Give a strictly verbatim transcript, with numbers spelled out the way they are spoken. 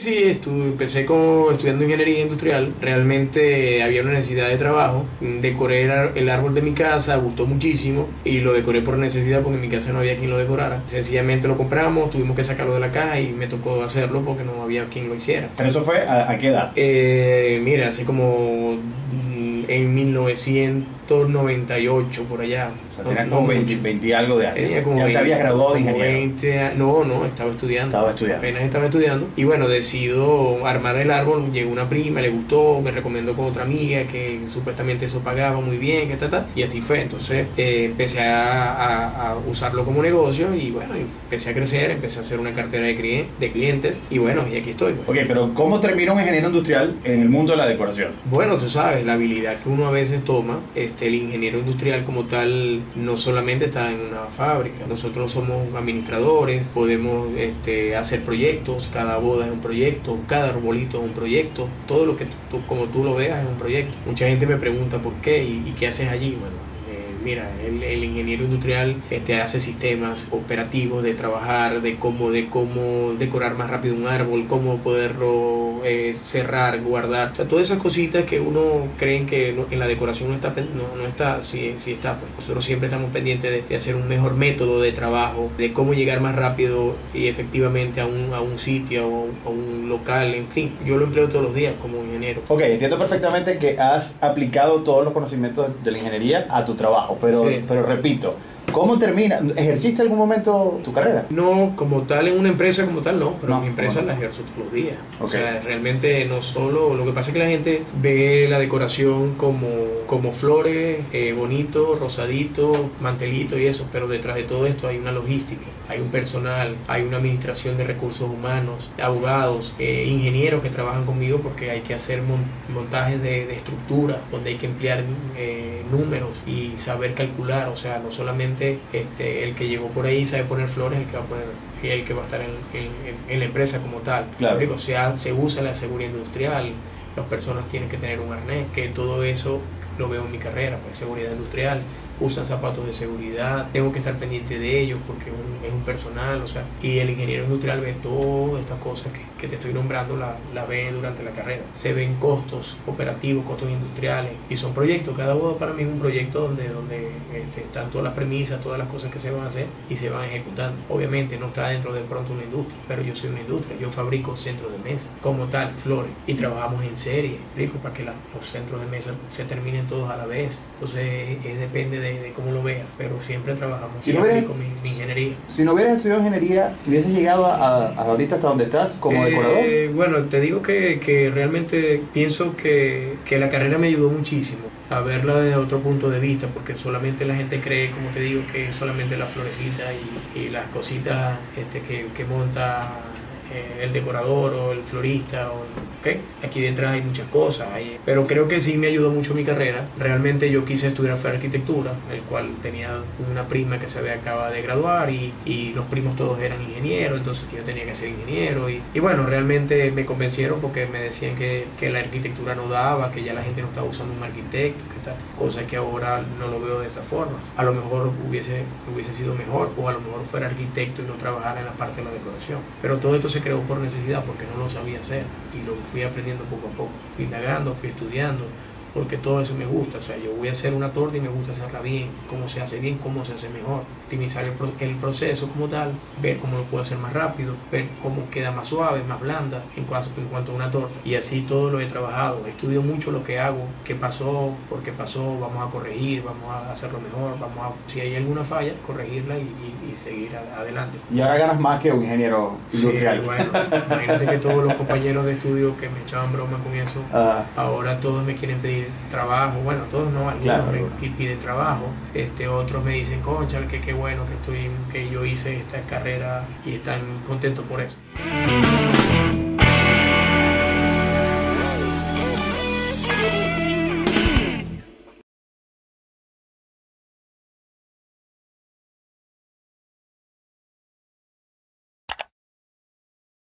sí, estuve, empecé con, estudiando ingeniería industrial. Realmente había una necesidad de trabajo. Decoré el, ar- el árbol de mi casa, gustó muchísimo y lo decoré por necesidad porque en mi casa no había quien lo decorara. Sencillamente lo compramos, tuvimos que sacarlo de la caja y me tocó hacerlo porque no había quien lo hiciera. ¿Pero eso fue a, a qué edad? Eh, mira, hace como mm, en mil novecientos noventa y ocho por allá. O sea, No, tenías no como veinte, mucho. veinte y algo de años. Tenía como Ya te veinte, habías graduado de como ingeniero. veinte a- no, no, estaba estudiando. Estaba estudiando. Apenas estaba estudiando. Y bueno, decido armar el árbol. Llegó una prima, le gustó, me recomendó con otra amiga que supuestamente eso pagaba muy bien, que ta, ta. Y así fue. Entonces eh, empecé a, a- a usarlo como negocio y bueno, empecé a crecer, empecé a hacer una cartera de, clien- de clientes y bueno, y aquí estoy. Pues. Ok, pero ¿cómo terminó un ingeniero industrial en el mundo de la decoración? Bueno, tú sabes, la habilidad que uno a veces toma, este, el ingeniero industrial como tal no solamente está en una fábrica, nosotros somos administradores, podemos este, hacer proyectos, cada boda es un proyecto, cada arbolito es un proyecto, todo lo que tú, tú- como tú lo veas es un proyecto. Mucha gente me pregunta por qué y, y qué haces allí. Bueno, eh, mira, el, el ingeniero industrial este, hace sistemas operativos de trabajar, de cómo, de cómo decorar más rápido un árbol, cómo poderlo eh, cerrar, guardar. O sea, todas esas cositas que uno cree que no- en la decoración no está, pen- no, no está, sí, sí está. Pues. Nosotros siempre estamos pendientes de, de hacer un mejor método de trabajo, de cómo llegar más rápido y efectivamente a un, a un sitio, a un, a un local, en fin. Yo lo empleo todos los días como ingeniero. Ok, entiendo perfectamente que has aplicado todos los conocimientos de la ingeniería a tu trabajo, pero, Sí. pero repito, ¿cómo termina? ¿Ejerciste algún momento tu carrera? No, como tal, en una empresa como tal, no, pero No, mi empresa no. la ejerzo todos los días. O Ok. sea, realmente no solo, lo que pasa es que la gente ve la decoración como, como flores, eh, bonito, rosadito, mantelito y eso, pero detrás de todo esto hay una logística, hay un personal, hay una administración de recursos humanos, abogados, eh, ingenieros que trabajan conmigo porque hay que hacer mon- montajes de, de estructura, donde hay que emplear eh, números y saber calcular, o sea, no solamente este, el que llegó por ahí sabe poner flores, el que va a poner, el que va a estar en, en- en la empresa como tal. Claro. Digo, se, ha- se usa la seguridad industrial, las personas tienen que tener un arnés, que todo eso lo veo en mi carrera, pues seguridad industrial, usan zapatos de seguridad, tengo que estar pendiente de ellos porque es un, es un personal, o sea, y el ingeniero industrial ve todas estas cosas que, que te estoy nombrando, la, la ve durante la carrera. Se ven costos operativos, costos industriales, y son proyectos, cada boda para mí es un proyecto donde, donde este, están todas las premisas, todas las cosas que se van a hacer y se van ejecutando. Obviamente no está dentro de pronto una industria, pero yo soy una industria, yo fabrico centros de mesa, como tal, flores, y trabajamos en serie, rico, para que la- los centros de mesa se terminen todos a la vez. Entonces, es, es depende de, de cómo lo veas, pero siempre trabajamos. Si y no hubieras- aplico mi, mi ingeniería. Si no hubieras estudiado ingeniería, ¿hubieses llegado a, a ahorita hasta donde estás como decorador? Eh, bueno, te digo que, que realmente pienso que, que la carrera me ayudó muchísimo a verla desde otro punto de vista, porque solamente la gente cree, como te digo, que es solamente la florecita y, y las cositas este, que, que monta eh, el decorador o el florista. O, ¿okay? Aquí detrás hay muchas cosas, hay- pero creo que sí me ayudó mucho mi carrera. Realmente yo quise estudiar fue arquitectura, el cual tenía una prima que se había acabado de graduar y, y los primos todos eran ingenieros, entonces yo tenía que ser ingeniero y, y bueno, realmente me convencieron porque me decían que, que la arquitectura no daba, que ya la gente no estaba usando un arquitecto, que tal, cosa que ahora no lo veo de esa forma. A lo mejor hubiese, hubiese sido mejor, o a lo mejor fuera arquitecto y no trabajara en la parte de la decoración, pero todo esto se creó por necesidad porque no lo sabía hacer y lo fui aprendiendo poco a poco, fui indagando, fui estudiando, porque todo eso me gusta. O sea, yo voy a hacer una torta y me gusta hacerla bien, cómo se hace bien, cómo se hace mejor, optimizar el, pro- el proceso como tal, ver cómo lo puedo hacer más rápido, ver cómo queda más suave, más blanda en cuanto, en cuanto a una torta, y así todo lo he trabajado, estudio mucho lo que hago, qué pasó, por qué pasó, vamos a corregir, vamos a hacerlo mejor, vamos a, si hay alguna falla, corregirla y, y- y seguir a- adelante. Y ahora ganas más que un ingeniero Sí, industrial. bueno, imagínate que todos los compañeros de estudio que me echaban broma con eso, Ah, ahora todos me quieren pedir trabajo, bueno, todos no, algunos Claro. me pi- piden trabajo, este, otros me dicen, concha, que qué bueno que estoy, que yo hice esta carrera y están contentos por eso.